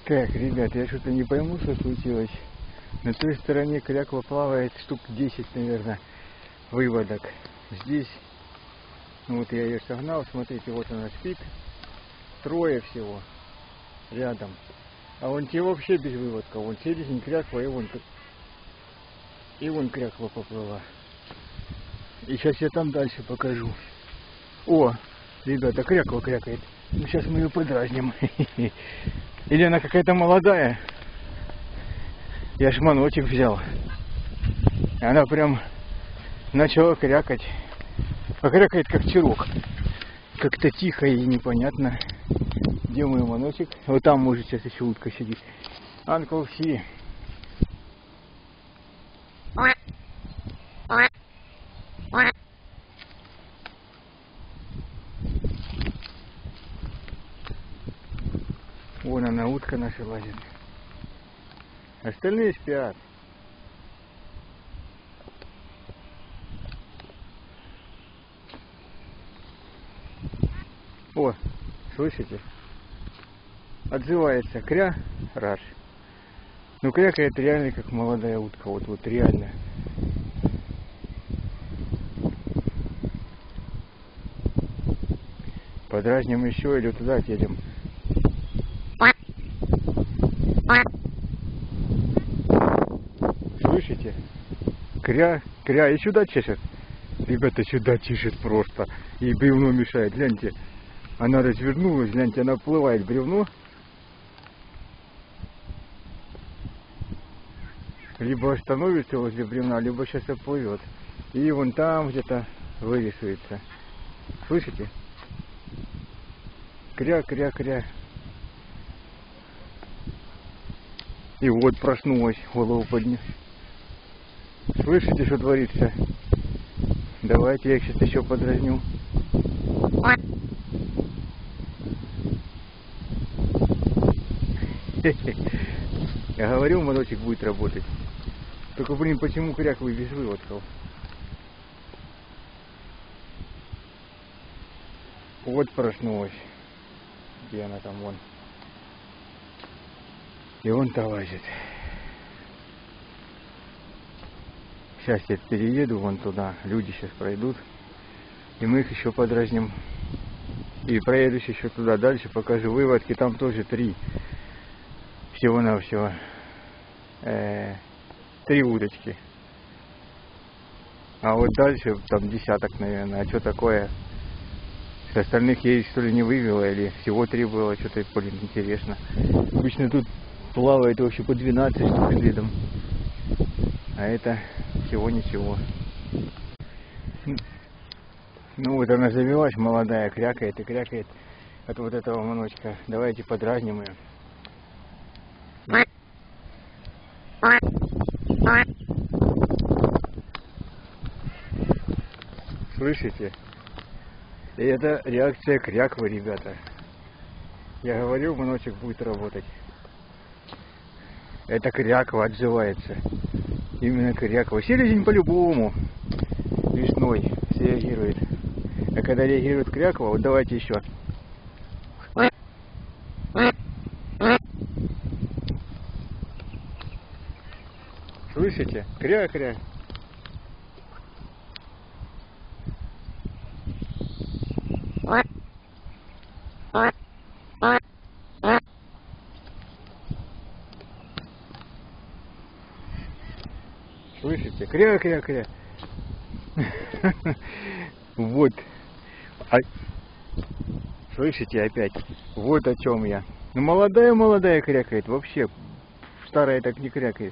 Так, ребят, я что-то не пойму, что случилось. На той стороне кряква плавает штук 10, наверное, выводок. Здесь, ну вот я ее согнал, смотрите, вот она спит. Трое всего рядом. А вон те вообще без выводка. Вон селезень, кряква и вон кряква поплыла. И сейчас я там дальше покажу. О, ребята, кряква крякает. Ну, сейчас мы ее подразним. Или она какая-то молодая. Я шманочек взял. Она прям начала крякать. Покрякает как чирок. Как-то тихо и непонятно. Где мой маночек? Вот там может сейчас еще утка сидит. Анкл Си. Вон она, утка наша лазит. Остальные спят. О, слышите? Отзывается кря, раш. Ну крякает реально как молодая утка. Вот реально. Подразним еще или туда едем. Слышите? Кря, и сюда чешет. Ребята, сюда чешет просто. И бревно мешает. Гляньте. Она развернулась, гляньте, она плывает бревно. Либо остановится возле бревна, либо сейчас оплывет. И вон там где-то вырисуется. Слышите? Кря. И вот проснулась, голову подняла. Слышите, что творится? Давайте я их сейчас еще подразню. Я говорил, моточек будет работать. Только, блин, почему кряквы без выводков? Вот проснулась. Где она там, вон. И вон та лазит. Сейчас я перееду вон туда. Люди сейчас пройдут. И мы их еще подразним. И проеду еще туда дальше, покажу выводки. Там тоже 3. Всего-навсего. 3 удочки. А вот дальше там десяток, наверное. А что такое? С остальных я их, что ли, не вывела, или всего 3 было, что-то, блин, интересно. Обычно тут плавает вообще по 12 штук видом. А это всего ничего. Ну вот она завелась, молодая, крякает и крякает от вот этого маночка. Давайте подразним ее. Слышите? И это реакция кряквы, ребята. Я говорил, маночек будет работать. Это кряква отзывается. Именно кряква. Селезень по-любому весной реагирует. А когда реагирует кряква, вот давайте еще. Слышите? Кря-кря. Слышите? Кря-кря-кря. Вот. Слышите опять? Вот о чем я. Ну молодая крякает. Вообще старая так не крякает.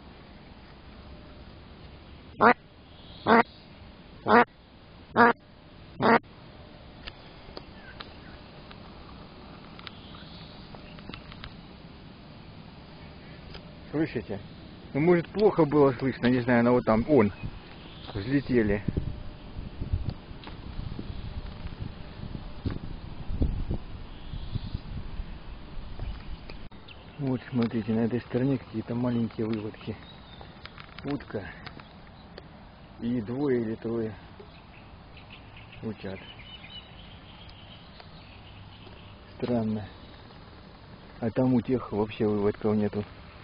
Слышите? Ну может плохо было слышно, не знаю, но вот там взлетели. Вот смотрите, на этой стороне какие-то маленькие выводки. Утка и 2 или 3 утят. Странно. А там у тех вообще выводков нету.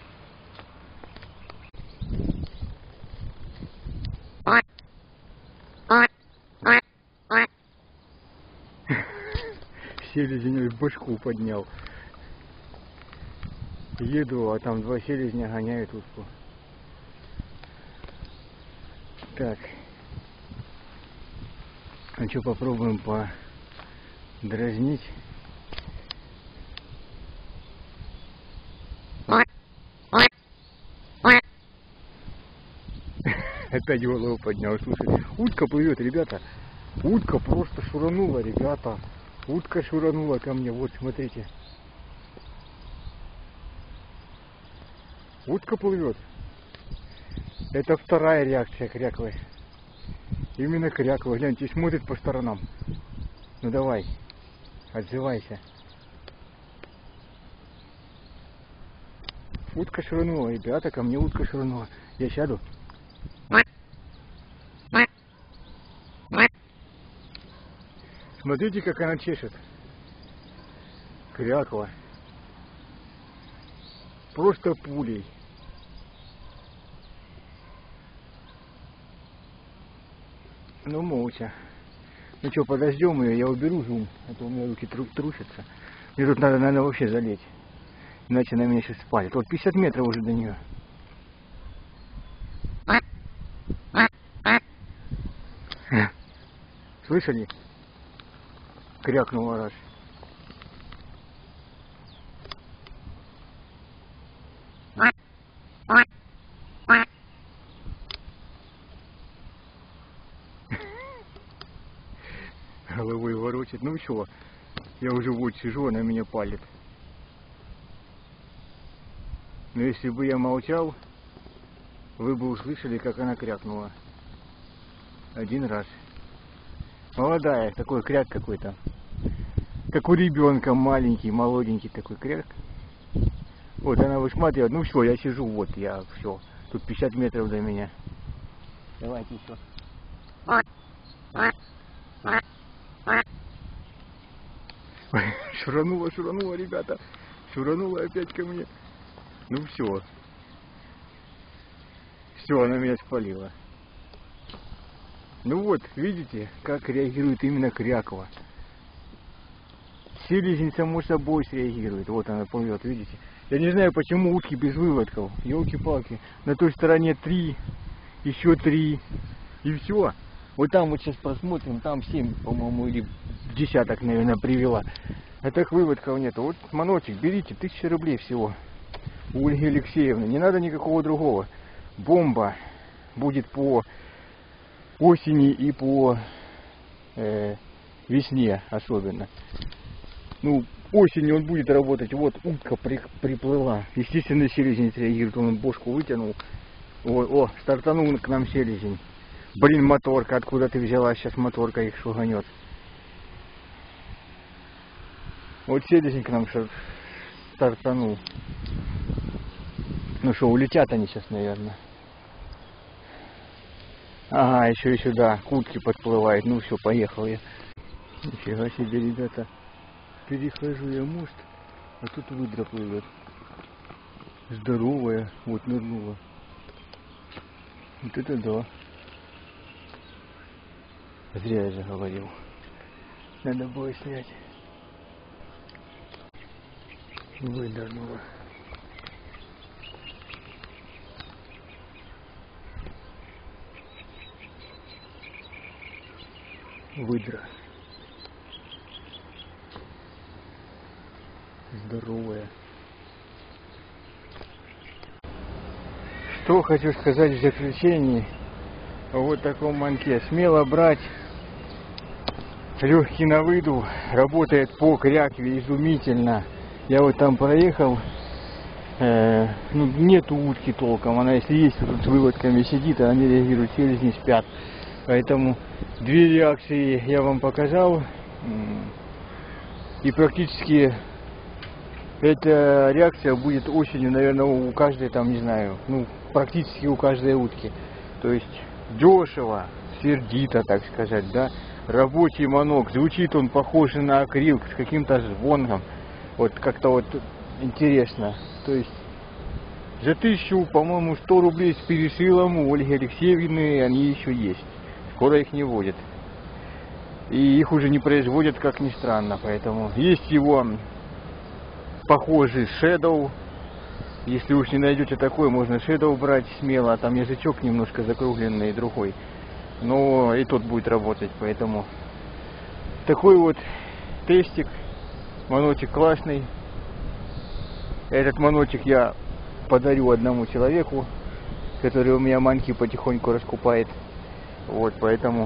Селезень башку поднял. Еду, а там два селезня гоняют утку. Так. Ну что, попробуем подразнить. Опять голову поднял. Слушай, утка плывет, ребята. Утка просто шуранула, ребята. Утка шуранула ко мне. Вот, смотрите. Утка плывет. Это вторая реакция кряклы. Именно кряква. Гляньте, смотрит по сторонам. Ну давай, отзывайся. Утка швырнула, ребята, ко мне утка швырнула. Я сяду. Смотрите, как она чешет. Кряква. Просто пулей. Ну, молча. Ну что, подождем ее, я уберу зум, а то у меня руки трусятся. Мне тут надо, наверное, вообще залезть. Иначе на меня сейчас спалит. Вот 50 метров уже до нее. Слышали? Крякнула раз. Головой ворочит. Ну что, я уже вот сижу, она меня палит. Но если бы я молчал, вы бы услышали, как она крякнула. Один раз. Молодая, такой кряк какой-то. Как у ребенка, маленький, молоденький такой кряк. Вот она высматривает. Ну все, я сижу, вот я, все. Тут 50 метров до меня. Давайте еще. Шуранула, ребята. Шуранула опять ко мне. Ну все. Все, она меня спалила. Ну вот, видите, как реагирует именно кряква. Селезень само собой среагирует. Вот она плывет, видите. Я не знаю, почему утки без выводков. Елки-палки. На той стороне 3, еще 3. И все. Вот там вот сейчас посмотрим, там 7, по-моему, или десяток, наверное, привела. А так выводков нету. Вот маночек берите, 1000 рублей всего. У Ольги Алексеевны. Не надо никакого другого. Бомба будет по осени и по весне особенно. Ну, осенью он будет работать. Вот утка приплыла. Естественно, селезень реагирует. Он бошку вытянул. О, стартанул к нам селезень. Блин, моторка. Откуда ты взяла? Сейчас моторка их шуганет. Вот селезень к нам стартанул. Ну что, улетят они сейчас, наверное. Ага, еще и сюда. К утке подплывает. Ну все, поехал я. Нифига себе, ребята. Перехожу я мост, а тут выдра плывет. Здоровая. Вот нырнула. Вот это да. Зря я же говорил. Надо было снять. Выдернула. Выдра. Здоровая. Что хочу сказать в заключении о вот таком манке. Смело брать. Легкий на выду. Работает по крякве изумительно. Я вот там проехал. Ну, нету утки толком. Она если есть, то тут с выводками сидит, а они реагируют, селезни спят. Поэтому две реакции я вам показал. И практически эта реакция будет осенью, наверное, у каждой, там, не знаю, ну, практически у каждой утки. То есть дешево, сердито, так сказать, да. Рабочий манок. Звучит он похоже на акрил, с каким-то звоном. Вот как-то вот интересно. То есть за 1000, по-моему, 100 рублей с перешилом у Ольги Алексеевны они еще есть. Скоро их не водят. И их уже не производят, как ни странно. Поэтому есть его похожий Shadow. Если уж не найдете такой, можно Shadow брать смело. А там язычок немножко закругленный, другой. Но и тот будет работать. Поэтому такой вот тестик. Маночек классный. Этот маночек я подарю одному человеку, который у меня маньки потихоньку раскупает. Вот, поэтому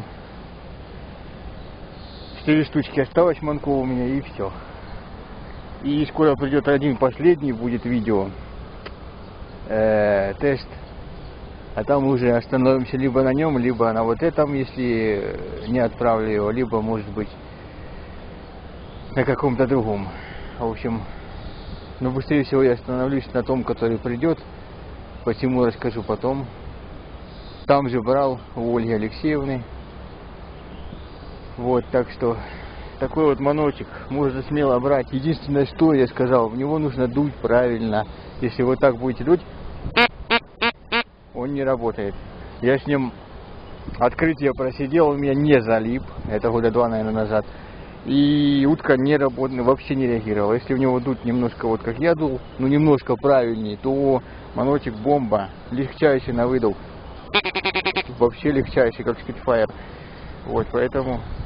4 штучки осталось манков у меня, и все. И скоро придет один последний, будет видео тест. А там уже остановимся либо на нем, либо на вот этом, если не отправлю его, либо, может быть, на каком-то другом. В общем, но быстрее всего я остановлюсь на том, который придет. Почему, расскажу потом. Там же брал у Ольги Алексеевны. Вот, так что такой вот маночек можно смело брать. Единственное, что я сказал, в него нужно дуть правильно. Если вы так будете дуть, он не работает. Я с ним открытие просидел, он меня не залип. Это года 2, наверное, назад. И утка не работала, вообще не реагировала. Если в него дуть немножко, вот как я дул, ну немножко правильнее, то маночек бомба, легчайший на выдох. Вообще легчайший, как Spitfire. Вот, поэтому